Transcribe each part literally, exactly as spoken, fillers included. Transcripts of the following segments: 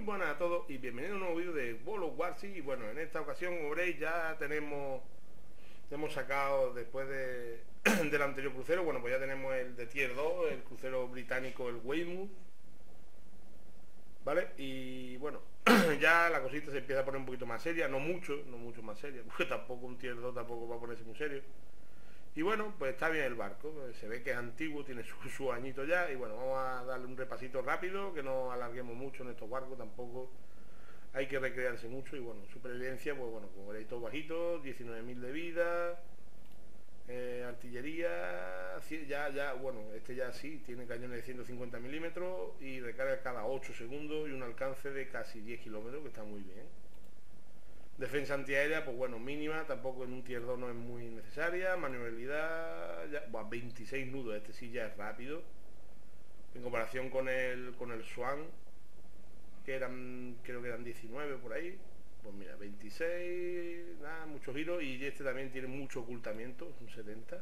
buenas a todos y bienvenidos a un nuevo vídeo de World of Warcraft. Y bueno, en esta ocasión, como veréis, ya tenemos hemos sacado después de, del anterior crucero, bueno, pues ya tenemos el de tier dos, el crucero británico, el Weymouth, ¿vale? Y bueno, ya la cosita se empieza a poner un poquito más seria, no mucho, no mucho más seria, porque tampoco un tier dos tampoco va a ponerse muy serio. Y bueno, pues está bien el barco, se ve que es antiguo, tiene su, su añito ya. Y bueno, vamos a darle un repasito rápido, que no alarguemos mucho en estos barcos, tampoco hay que recrearse mucho. Y bueno, supervivencia, pues bueno, como veréis, todo bajito, diecinueve mil de vida, eh, artillería, ya, ya, bueno, este ya sí, tiene cañones de ciento cincuenta milímetros y recarga cada ocho segundos y un alcance de casi diez kilómetros, que está muy bien. Defensa antiaérea, pues bueno, mínima, tampoco en un tier dos no es muy necesaria. Maniobrabilidad, ya, bueno, veintiséis nudos, este sí ya es rápido. En comparación con el con el Swan, que eran, creo que eran diecinueve por ahí. Pues mira, veintiséis, nada, muchos giros. Y este también tiene mucho ocultamiento, es un setenta.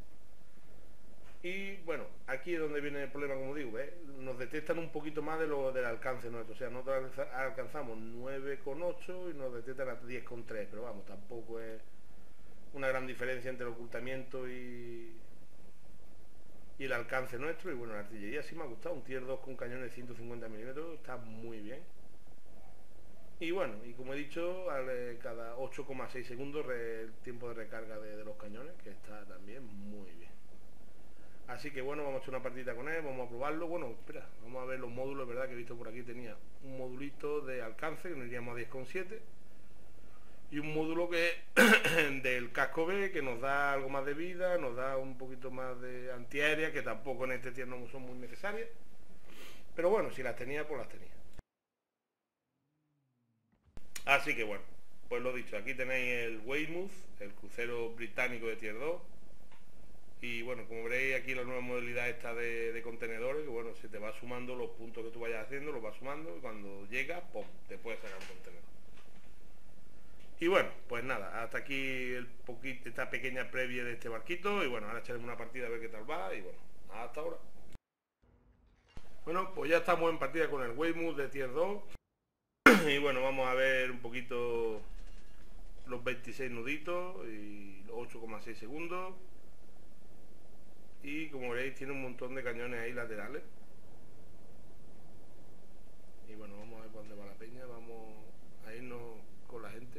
Y bueno, aquí es donde viene el problema, como digo, ¿ves? Nos detectan un poquito más de lo del alcance nuestro. O sea, nosotros alcanzamos nueve coma ocho y nos detectan a diez coma tres, pero vamos, tampoco es una gran diferencia entre el ocultamiento y, y el alcance nuestro. Y bueno, la artillería sí me ha gustado, un tier dos con cañones de ciento cincuenta milímetros, está muy bien. Y bueno, y como he dicho, cada ocho coma seis segundos el tiempo de recarga de, de los cañones, que está también muy bien. Así que bueno, vamos a hacer una partida con él, vamos a probarlo. Bueno, espera, vamos a ver los módulos, ¿verdad? Que he visto por aquí, tenía un modulito de alcance, que nos iríamos a diez coma siete. Y un módulo que del casco B, que nos da algo más de vida, nos da un poquito más de antiaérea, que tampoco en este tier no son muy necesarias. Pero bueno, si las tenía, pues las tenía. Así que bueno, pues lo dicho, aquí tenéis el Weymouth, el crucero británico de tier dos. Y bueno, como veréis aquí la nueva modalidad esta de, de contenedores, que bueno, se te va sumando los puntos que tú vayas haciendo, los vas sumando y cuando llega, ¡pum!, te puedes sacar un contenedor. Y bueno, pues nada, hasta aquí el poquito, esta pequeña previa de este barquito. Y bueno, ahora echaremos una partida a ver qué tal va. Y bueno, hasta ahora. Bueno, pues ya estamos en partida con el Weymouth de tier dos. Y bueno, vamos a ver un poquito los veintiséis nuditos y los ocho coma seis segundos. Y como veréis, tiene un montón de cañones ahí laterales. Y bueno, vamos a ver por dónde va la peña. Vamos a irnos con la gente.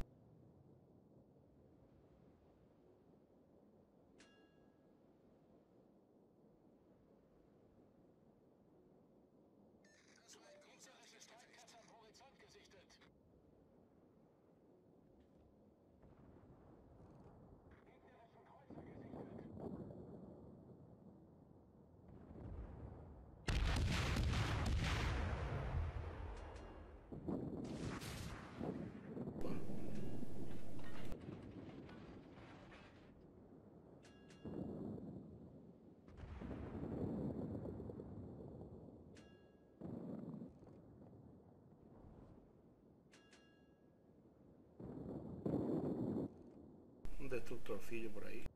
Un destructorcillo por ahí.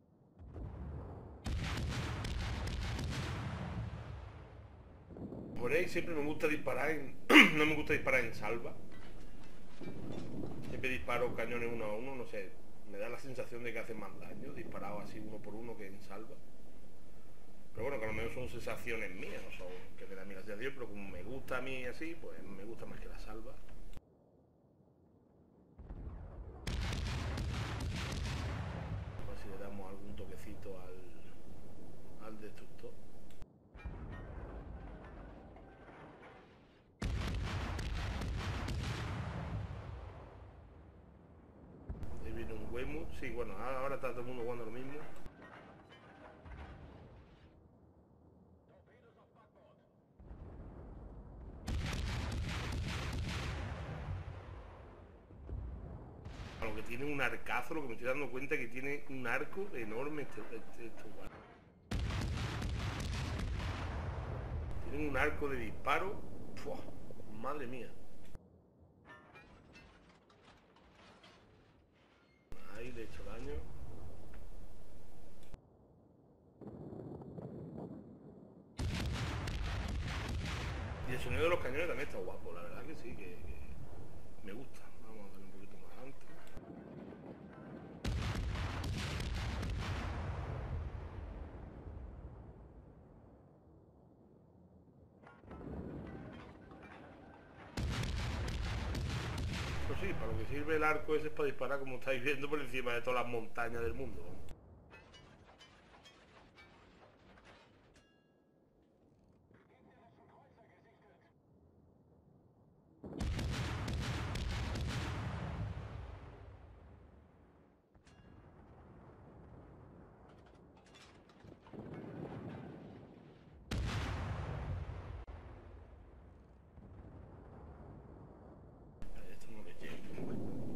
Por ahí siempre me gusta disparar en... no me gusta disparar en salva. Siempre disparo cañones uno a uno, no sé. Me da la sensación de que hacen más daño disparado así uno por uno que en salva. Pero bueno, que a lo mejor son sensaciones mías, no son que me da mi la sensación, pero como me gusta a mí así, pues me gusta más que la salva. A ver si le damos algún toquecito al, al destructor. Ahí viene un Weymouth, sí, bueno, ahora está todo el mundo jugando lo mismo. Aunque tiene un arcazo, lo que me estoy dando cuenta es que tiene un arco enorme este, este, este guay. Tienen un arco de disparo. ¡Fua! Madre mía. Ahí le he hecho daño. Y el sonido de los cañones también está guapo, la verdad que sí, que, que me gusta. Vamos a darle un poquito más antes. Pues sí, para lo que sirve el arco ese es para disparar, como estáis viendo, por encima de todas las montañas del mundo. Esto no le llega.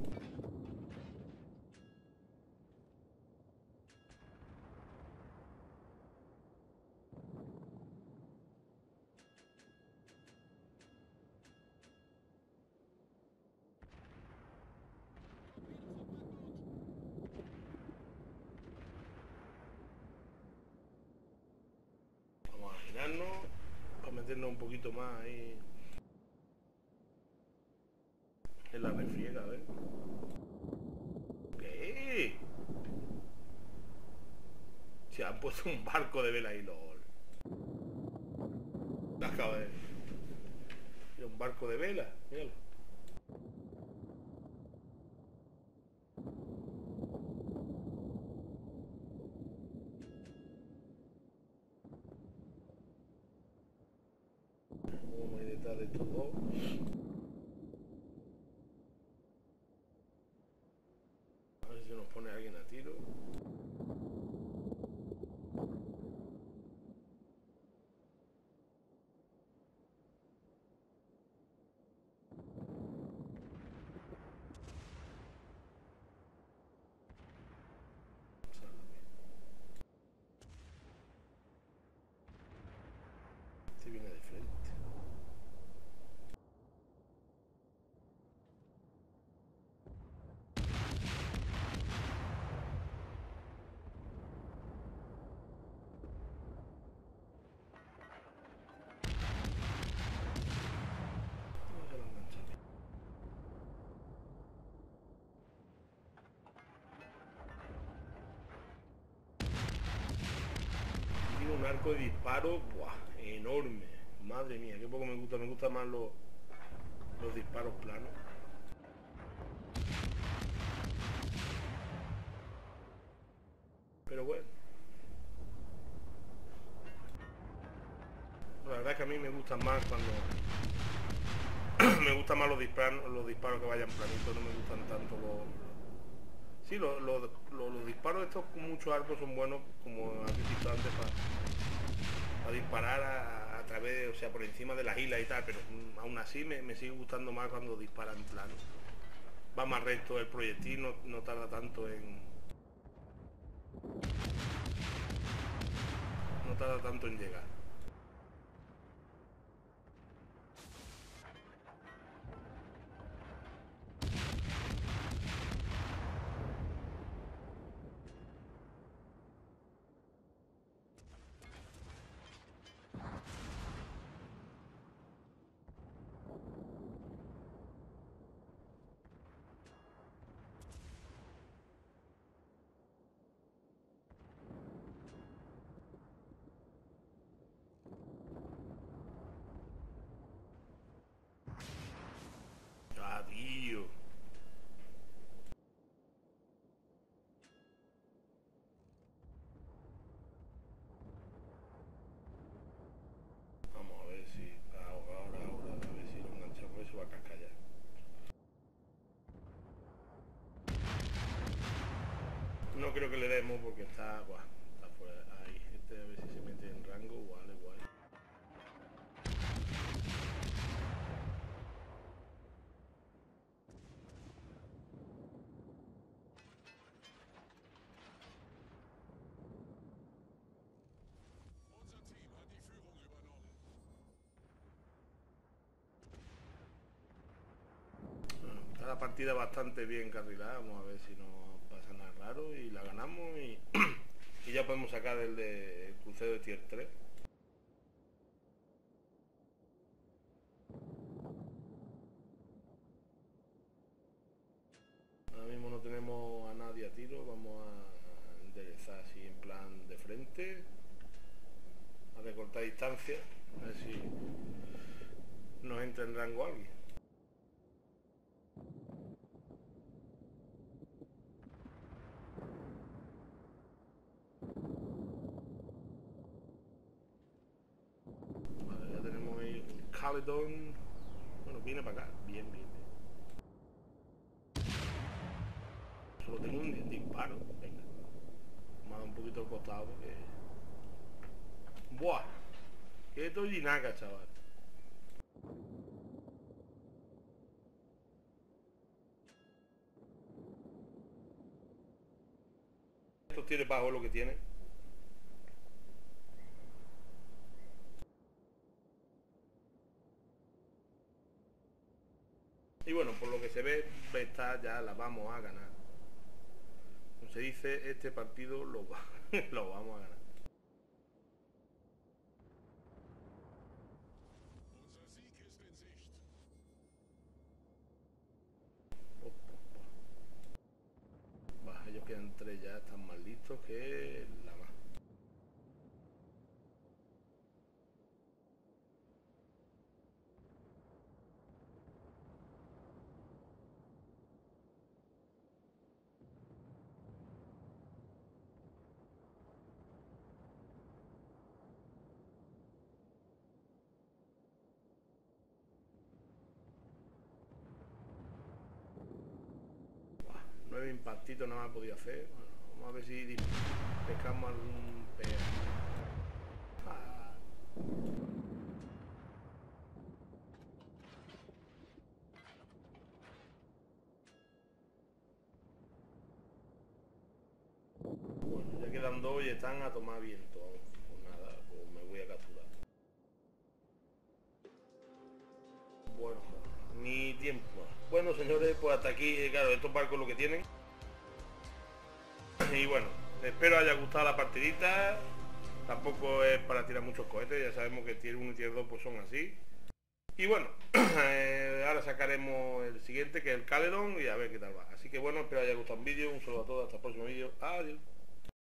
Vamos a girarnos para meternos un poquito más ahí en la refriega, a ver. ¿Qué? Se han puesto un barco de vela ahí, lol. Acaba de... Era un barco de vela, míralo. Vamos a ir detrás de estos dos. A ver si nos pone alguien a tiro. Este viene de frente. Tiene un arco de disparo, ¡buah! Enorme. Madre mía, qué poco me gusta. Me gustan más los, los disparos planos. Pero bueno. La verdad es que a mí me gustan más cuando... me gustan más los disparos, los disparos que vayan planitos, no me gustan tanto los... Sí, los, los, los, los disparos estos con muchos arcos son buenos, como has visto antes, para, para disparar a, a través, de, o sea, por encima de las islas y tal, pero aún así me, me sigue gustando más cuando disparan en plano. Va más recto el proyectil, no, no tarda tanto en... no tarda tanto en llegar. Ah, tío. Vamos a ver si... Ahora, ahora, ahora, a ver si lo enganchamos, eso va a cascar ya. No creo que le demos porque está... Buah, está fuera. Ahí, este a ver si se mete en rango, vale, guay. Está la partida bastante bien carrilada, vamos a ver si no pasa nada raro y la ganamos y, y ya podemos sacar el de el crucero de tier tres. Ahora mismo no tenemos a nadie a tiro, vamos a enderezar así en plan de frente, a recortar distancia, a ver si nos entra en rango alguien. Vale, ya tenemos ahí un Caledon. Bueno, viene para acá, bien, bien, bien. Solo tengo un disparo, venga. Me ha dado un poquito al costado porque... ¡Buah! Que esto es Jinaga, chaval. Esto tiene bajo lo que tiene. Y bueno, por lo que se ve, esta ya la vamos a ganar. Como se dice, este partido lo, va, lo vamos a ganar. Bah, ellos quedan tres ya, están más listos que la más. Nueve impactitos nada más he podido hacer. Bueno, vamos a ver si pescamos algún pez. Ah. Bueno, ya quedan dos y están a tomar viento. Pues nada, pues me voy a capturar. Bueno, ni tiempo. Bueno, señores, pues hasta aquí, claro, estos barcos lo que tienen. Y bueno, espero haya gustado la partidita. Tampoco es para tirar muchos cohetes, ya sabemos que tier uno y tier dos pues son así. Y bueno, eh, ahora sacaremos el siguiente, que es el Caledon, y a ver qué tal va. Así que bueno, espero haya gustado el vídeo, un saludo a todos, hasta el próximo vídeo, adiós.